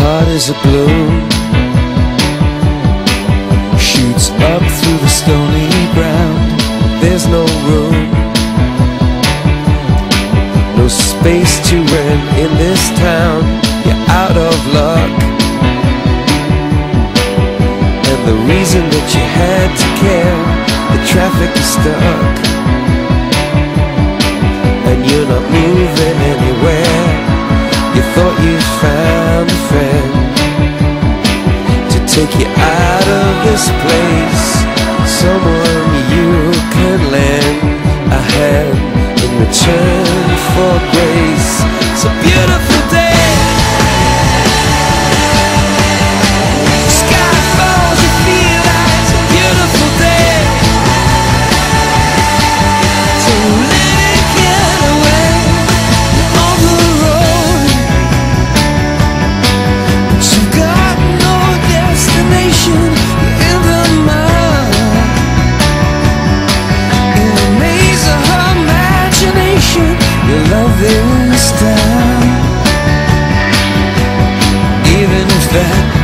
heart is a balloon, shoots up through the stony ground. There's no room, no space to rent in this town. You're out of luck, and the reason that you had to care, the traffic is stuck, and you're not moving anywhere. You thought you found a friend to take you out of this place, someone you can lend a hand in return for grace. It's a beautiful day, sky falls, you feel like it's a beautiful day. So let it get away on the road, but you got no destination in the mind. In the maze of her imagination, your love is down. Even if that